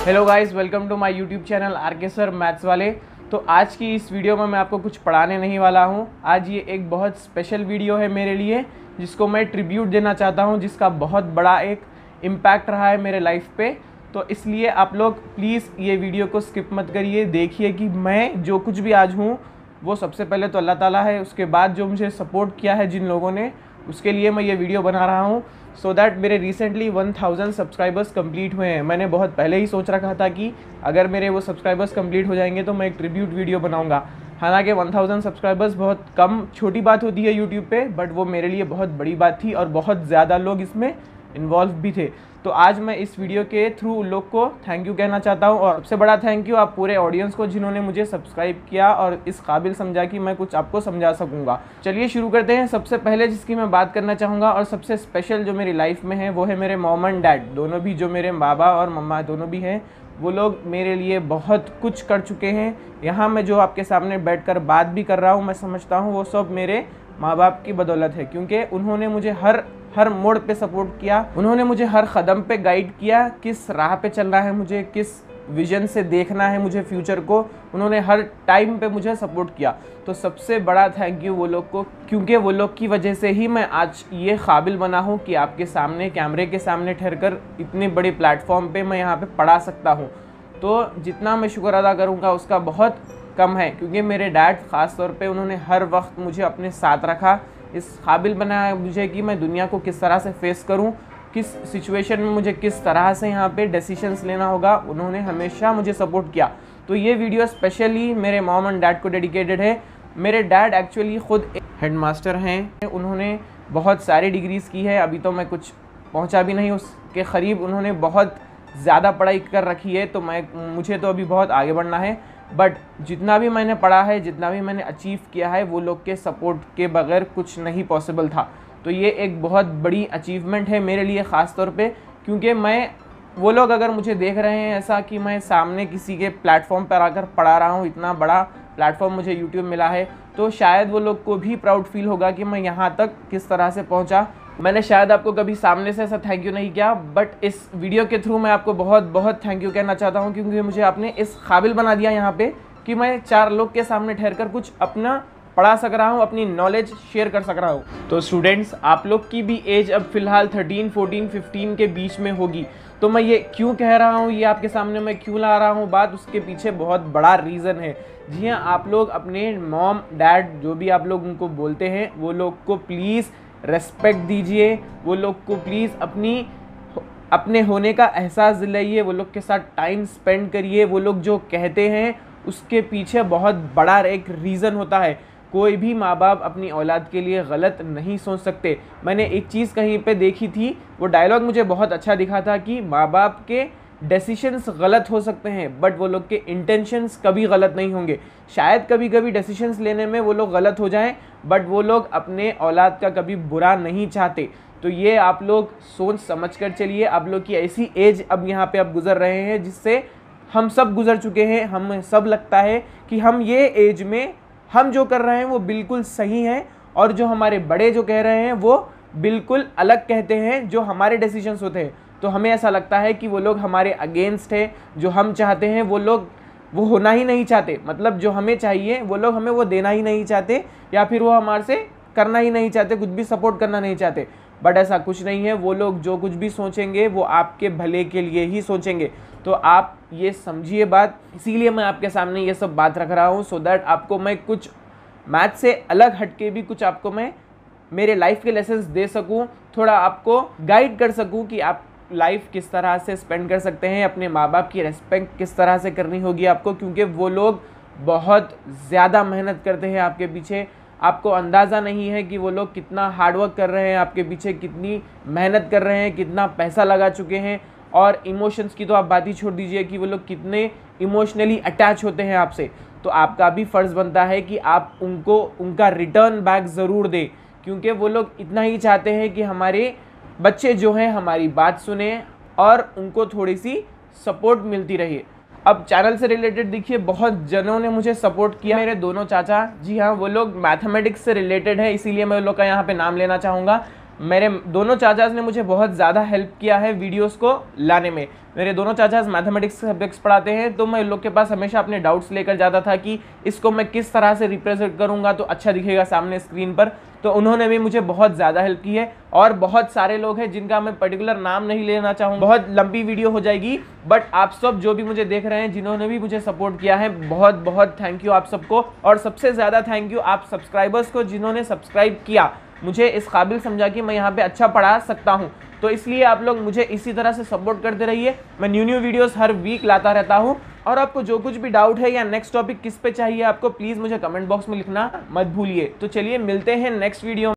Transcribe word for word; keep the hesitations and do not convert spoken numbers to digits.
Hello guys, welcome to my YouTube channel R K sir maths वाले। तो आज की इस वीडियो में मैं आपको कुछ पढ़ाने नहीं वाला हूं। आज ये एक बहुत स्पेशल वीडियो है मेरे लिए, जिसको मैं ट्रिब्यूट देना चाहता हूं, जिसका बहुत बड़ा एक इम्पैक्ट रहा है मेरे लाइफ पे। तो इसलिए आप लोग प्लीज़ ये वीडियो को स्किप मत करिए, देखिए कि मैं जो कुछ भी आज हूँ वो सबसे पहले तो अल्लाह ताला है, उसके बाद जो मुझे सपोर्ट किया है जिन लोगों ने, उसके लिए मैं ये वीडियो बना रहा हूँ। सो दैट मेरे recently one thousand subscribers complete हुए हैं। मैंने बहुत पहले ही सोच रखा था कि अगर मेरे वो सब्सक्राइबर्स कंप्लीट हो जाएंगे तो मैं एक ट्रिब्यूट वीडियो बनाऊंगा। हालांकि वन थाउजेंड सब्सक्राइबर्स बहुत कम छोटी बात होती है यूट्यूब पे, बट वो मेरे लिए बहुत बड़ी बात थी और बहुत ज़्यादा लोग इसमें इन्वॉल्व भी थे। तो आज मैं इस वीडियो के थ्रू उन लोग को थैंक यू कहना चाहता हूँ, और सबसे बड़ा थैंक यू आप पूरे ऑडियंस को जिन्होंने मुझे सब्सक्राइब किया और इस काबिल समझा कि मैं कुछ आपको समझा सकूँगा। चलिए शुरू करते हैं। सबसे पहले जिसकी मैं बात करना चाहूँगा और सबसे स्पेशल जो मेरी लाइफ में है वो है मेरे मॉम एंड डैड, दोनों भी, जो मेरे बाबा और मम्मा दोनों भी हैं। वो लोग मेरे लिए बहुत कुछ कर चुके हैं। यहाँ मैं जो आपके सामने बैठकर बात भी कर रहा हूँ, मैं समझता हूँ वो सब मेरे माँ बाप की बदौलत है, क्योंकि उन्होंने मुझे हर हर मोड़ पे सपोर्ट किया। उन्होंने मुझे हर कदम पे गाइड किया, किस राह पे चलना है मुझे, किस विजन से देखना है मुझे फ्यूचर को। उन्होंने हर टाइम पे मुझे सपोर्ट किया। तो सबसे बड़ा थैंक यू वो लोग को, क्योंकि वो लोग की वजह से ही मैं आज ये काबिल बना हूँ कि आपके सामने कैमरे के सामने ठहरकर इतने बड़े प्लेटफॉर्म पे मैं यहाँ पे पढ़ा सकता हूँ। तो जितना मैं शुक्र अदा करूँगा उसका बहुत कम है, क्योंकि मेरे डैड ख़ास तौर पे उन्होंने हर वक्त मुझे अपने साथ रखा, इस काबिल बनाया मुझे कि मैं दुनिया को किस तरह से फेस करूं, किस सिचुएशन में मुझे किस तरह से यहाँ पे डिसीजंस लेना होगा। उन्होंने हमेशा मुझे सपोर्ट किया। तो ये वीडियो स्पेशली मेरे मॉम एंड डैड को डेडिकेटेड है। मेरे डैड एक्चुअली ख़ुद हेडमास्टर हैं, उन्होंने बहुत सारी डिग्रीज़ की है, अभी तो मैं कुछ पहुँचा भी नहीं उसके करीब। उन्होंने बहुत ज़्यादा पढ़ाई कर रखी है, तो मैं मुझे तो अभी बहुत आगे बढ़ना है। बट जितना भी मैंने पढ़ा है, जितना भी मैंने अचीव किया है, वो लोग के सपोर्ट के बगैर कुछ नहीं पॉसिबल था। तो ये एक बहुत बड़ी अचीवमेंट है मेरे लिए ख़ास तौर पे, क्योंकि मैं, वो लोग अगर मुझे देख रहे हैं ऐसा कि मैं सामने किसी के प्लेटफॉर्म पर आकर पढ़ा रहा हूँ, इतना बड़ा प्लेटफॉर्म मुझे यूट्यूब मिला है, तो शायद वो लोग को भी प्राउड फील होगा कि मैं यहाँ तक किस तरह से पहुँचा। मैंने शायद आपको कभी सामने से ऐसा थैंक यू नहीं किया, बट इस वीडियो के थ्रू मैं आपको बहुत बहुत थैंक यू कहना चाहता हूँ, क्योंकि मुझे आपने इस काबिल बना दिया यहाँ पे कि मैं चार लोग के सामने ठहरकर कुछ अपना पढ़ा सक रहा हूँ, अपनी नॉलेज शेयर कर सक रहा हूँ। तो स्टूडेंट्स, आप लोग की भी एज अब फ़िलहाल थर्टीन, फोर्टीन, फिफ्टीन के बीच में होगी। तो मैं ये क्यों कह रहा हूँ, ये आपके सामने मैं क्यों ला रहा हूँ बात, उसके पीछे बहुत बड़ा रीज़न है। जी हाँ, आप लोग अपने मॉम डैड जो भी आप लोग उनको बोलते हैं, वो लोग को प्लीज़ रेस्पेक्ट दीजिए, वो लोग को प्लीज़ अपनी अपने होने का एहसास दिलाइए, वो लोग के साथ टाइम स्पेंड करिए। वो लोग जो कहते हैं उसके पीछे बहुत बड़ा एक रीज़न होता है। कोई भी माँ बाप अपनी औलाद के लिए गलत नहीं सोच सकते। मैंने एक चीज़ कहीं पे देखी थी, वो डायलॉग मुझे बहुत अच्छा दिखा था कि माँ बाप के डिसीशंस गलत हो सकते हैं, बट वो लोग के इंटेंशंस कभी गलत नहीं होंगे। शायद कभी कभी डिसीशंस लेने में वो लोग गलत हो जाएं, बट वो लोग अपने औलाद का कभी बुरा नहीं चाहते। तो ये आप लोग सोच समझ कर चलिए। आप लोग की ऐसी एज अब यहाँ पे आप गुजर रहे हैं जिससे हम सब गुजर चुके हैं। हमें सब लगता है कि हम ये एज में हम जो कर रहे हैं वो बिल्कुल सही है, और जो हमारे बड़े जो कह रहे हैं वो बिल्कुल अलग कहते हैं जो हमारे डिसीजंस होते हैं। तो हमें ऐसा लगता है कि वो लोग हमारे अगेंस्ट है, जो हम चाहते हैं वो लोग वो होना ही नहीं चाहते, मतलब जो हमें चाहिए वो लोग हमें वो देना ही नहीं चाहते, या फिर वो हमारे से करना ही नहीं चाहते, कुछ भी सपोर्ट करना नहीं चाहते। बट ऐसा कुछ नहीं है, वो लोग जो कुछ भी सोचेंगे वो आपके भले के लिए ही सोचेंगे। तो आप ये समझिए बात, इसीलिए मैं आपके सामने ये सब बात रख रहा हूँ, सो दैट आपको मैं कुछ मैथ से अलग हटके भी कुछ आपको मैं मेरे लाइफ के लेसन्स दे सकूँ, थोड़ा आपको गाइड कर सकूँ कि आप लाइफ किस तरह से स्पेंड कर सकते हैं, अपने माँ बाप की रेस्पेक्ट किस तरह से करनी होगी आपको, क्योंकि वो लोग बहुत ज़्यादा मेहनत करते हैं आपके पीछे। आपको अंदाज़ा नहीं है कि वो लोग कितना हार्डवर्क कर रहे हैं आपके पीछे, कितनी मेहनत कर रहे हैं, कितना पैसा लगा चुके हैं। और इमोशंस की तो आप बात ही छोड़ दीजिए कि वो लोग कितने इमोशनली अटैच होते हैं आपसे। तो आपका भी फ़र्ज़ बनता है कि आप उनको उनका रिटर्न बैक ज़रूर दें, क्योंकि वो लोग इतना ही चाहते हैं कि हमारे बच्चे जो हैं हमारी बात सुने और उनको थोड़ी सी सपोर्ट मिलती रही। अब चैनल से रिलेटेड देखिए, बहुत जनों ने मुझे सपोर्ट किया। मेरे दोनों चाचा, जी हाँ, वो लोग मैथमेटिक्स से रिलेटेड है, इसीलिए मैं उन लोग का यहाँ पे नाम लेना चाहूँगा। मेरे दोनों चाचाज ने मुझे बहुत ज़्यादा हेल्प किया है वीडियोस को लाने में। मेरे दोनों चाचाज मैथमेटिक्स सब्जेक्ट्स पढ़ाते हैं, तो मैं इन लोग के पास हमेशा अपने डाउट्स लेकर जाता था कि इसको मैं किस तरह से रिप्रेजेंट करूंगा तो अच्छा दिखेगा सामने स्क्रीन पर। तो उन्होंने भी मुझे बहुत ज़्यादा हेल्प की है। और बहुत सारे लोग हैं जिनका मैं पर्टिकुलर नाम नहीं लेना चाहूँगा, बहुत लंबी वीडियो हो जाएगी। बट आप सब जो भी मुझे देख रहे हैं, जिन्होंने भी मुझे सपोर्ट किया है, बहुत बहुत थैंक यू आप सबको। और सबसे ज़्यादा थैंक यू आप सब्सक्राइबर्स को, जिन्होंने सब्सक्राइब किया, मुझे इस काबिल समझा कि मैं यहाँ पे अच्छा पढ़ा सकता हूँ। तो इसलिए आप लोग मुझे इसी तरह से सपोर्ट करते रहिए। मैं न्यू न्यू वीडियोस हर वीक लाता रहता हूँ। और आपको जो कुछ भी डाउट है या नेक्स्ट टॉपिक किस पे चाहिए आपको, प्लीज़ मुझे कमेंट बॉक्स में लिखना मत भूलिए। तो चलिए मिलते हैं नेक्स्ट वीडियो।